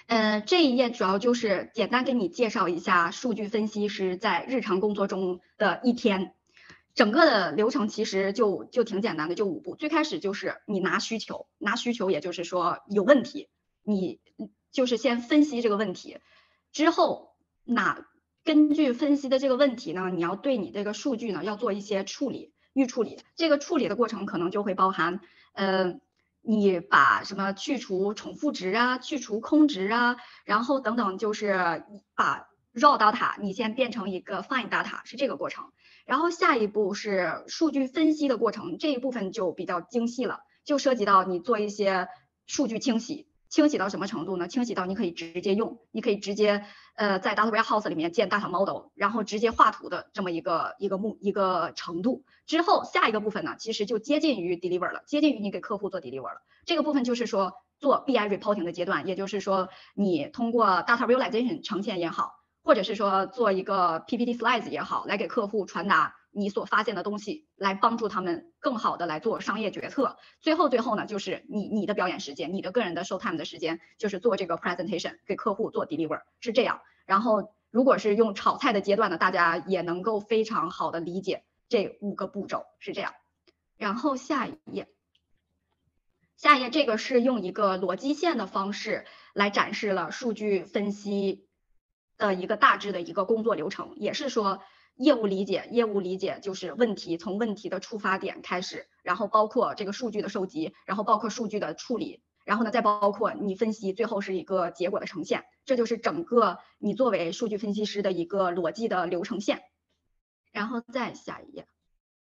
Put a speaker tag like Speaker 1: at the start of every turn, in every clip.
Speaker 1: 这一页主要就是简单给你介绍一下数据分析师在日常工作中的一天。整个的流程其实就挺简单的，就5步。最开始就是你拿需求，也就是说有问题，你就是先分析这个问题，之后根据分析的这个问题呢，你要对你这个数据呢要做一些预处理。这个处理的过程可能就会包含，你把什么去除重复值啊，去除空值啊，然后等等，就是把 raw data 你先变成一个 fine data，是这个过程。然后下一步是数据分析的过程，这一部分就比较精细了，就涉及到你做一些数据清洗。清洗到什么程度呢？清洗到你可以直接用，你可以直接在 data warehouse 里面建 data model， 然后直接画图的这么一个程度。之后下一个部分呢，其实就接近于 deliver 了，接近于你给客户做 deliver 了。这个部分就是说做 BI reporting 的阶段，也就是说你通过 data visualization 呈现也好，或者是说做一个 PPT slides 也好，来给客户传达你所发现的东西，来帮助他们更好的来做商业决策。最后呢，就是你的表演时间，你的个人的 show time 的时间，就是做这个 presentation 给客户做 deliver， 是这样。然后如果是用炒菜的阶段呢，大家也能够非常好的理解这5个步骤是这样。然后下一页，这个是用一个逻辑线的方式来展示了数据分析的一个大致的一个工作流程，也是说业务理解就是从问题的出发点开始，然后包括这个数据的收集，然后包括数据的处理，然后呢再包括你分析，最后是一个结果的呈现，这就是整个你作为数据分析师的一个逻辑的流程线。然后再下一页，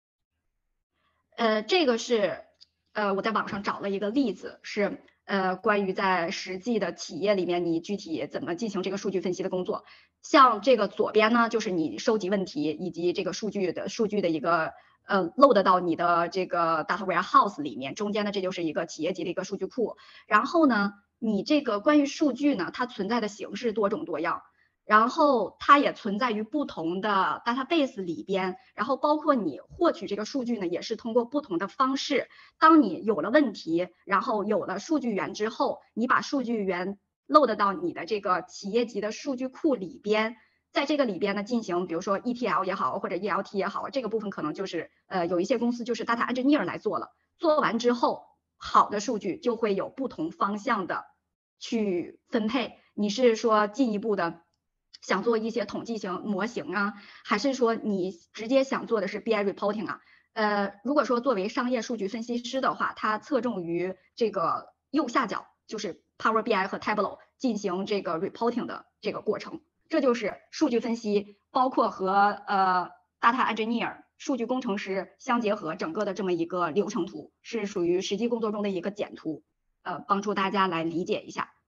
Speaker 1: 这个是我在网上找了一个例子，是关于在实际的企业里面，你具体怎么进行这个数据分析的工作。像这个左边呢，就是你收集问题以及这个数据的一个load 到你的这个 data warehouse 里面，中间的这就是一个企业级的一个数据库。然后呢，你这个关于数据呢，它存在的形式多种多样。然后它也存在于不同的 database 里边，然后包括你获取这个数据呢，也是通过不同的方式。当你有了问题，然后有了数据源之后，你把数据源 load 到你的这个企业级的数据库里边，在这个里边呢进行，比如说 ETL 也好，或者 ELT 也好，这个部分可能就是有一些公司就是 data engineer 来做了。做完之后，好的数据就会有不同方向的去分配。你是说进一步的想做一些统计型模型啊，还是说你直接想做的是 BI reporting 啊？如果说作为商业数据分析师的话，它侧重于这个右下角，就是 Power BI 和 Tableau 进行这个 reporting 的这个过程。这就是数据分析，包括和data engineer 数据工程师相结合整个的这么一个流程图，是属于实际工作中的一个简图，帮助大家来理解一下。